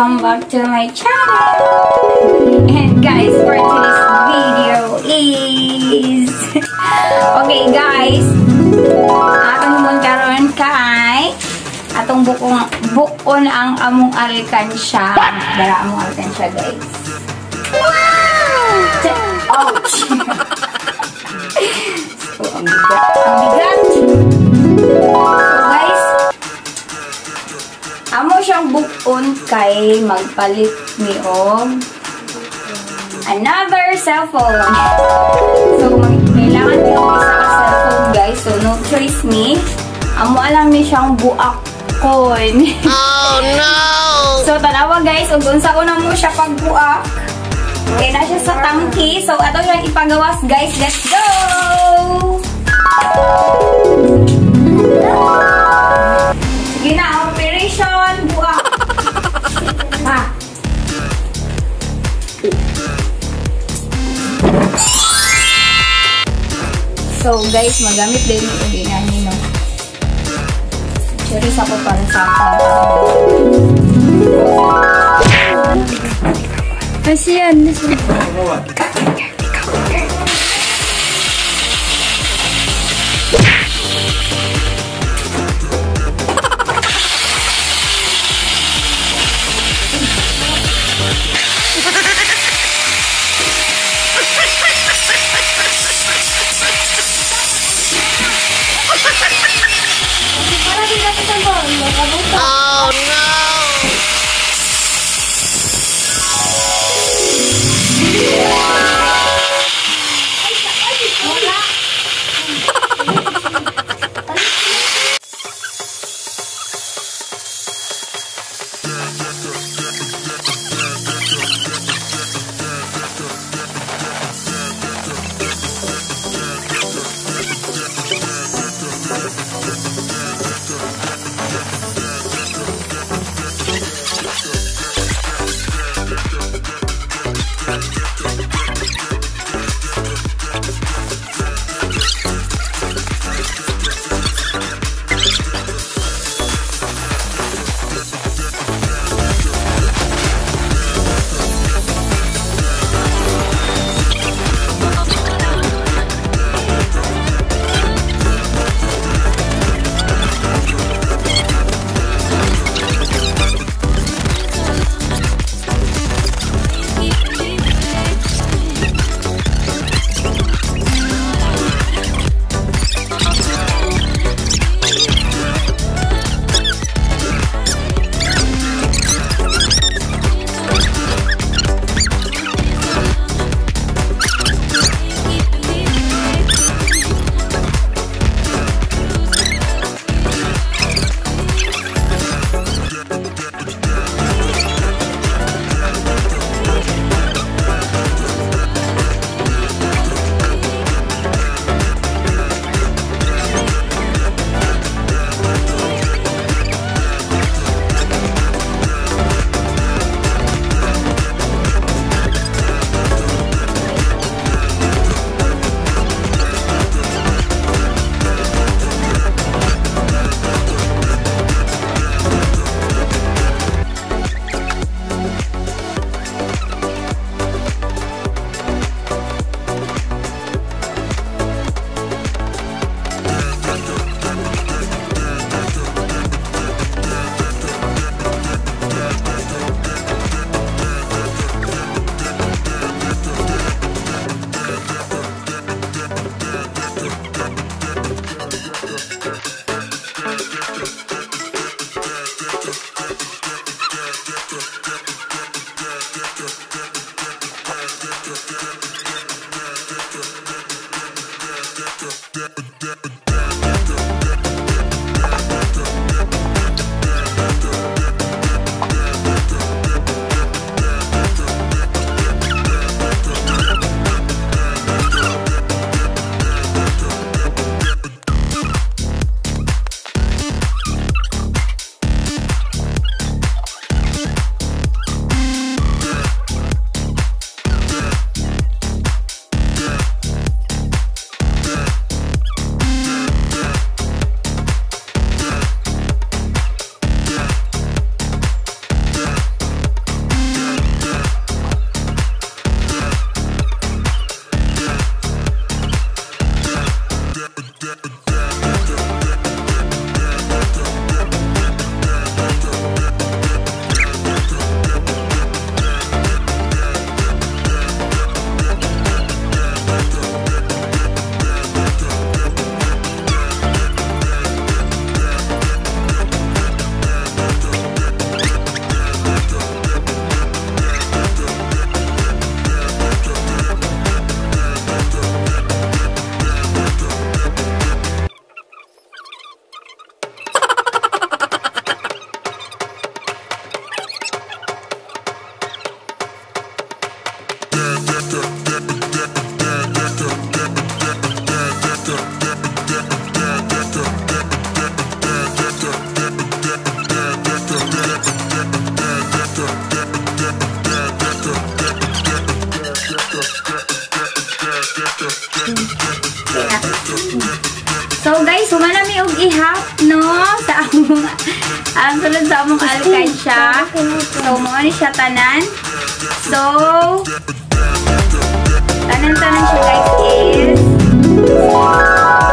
welcome back to my channel. And guys, for today's video is okay guys, atong mong karon kay atong bukon ang among Alkansya. Dara among Alkansya guys. Wow! Ouch! So, ang bigat. Ang bigat! So guys, amo siyang bukon kay magpalit ni og another cellphone. So, kailangan ko yung isa ka cellphone guys. So, no choice me. Amo alam ni siyang buakon. Oh no! So, tanawa guys, ug unsa una mo siya pagbuak. Okay na siya sa tangki. So, ato siyang ipagawas guys. Let's go! Sige na, operation buak. Ha? So guys, magamit din ito ginani no. Series ako para sa Asian, this one. Oh no! So guys, humanami og ihap no sa among ang sulod sa among Alkansya. So mo ni siya tanan. So tanan siya guys is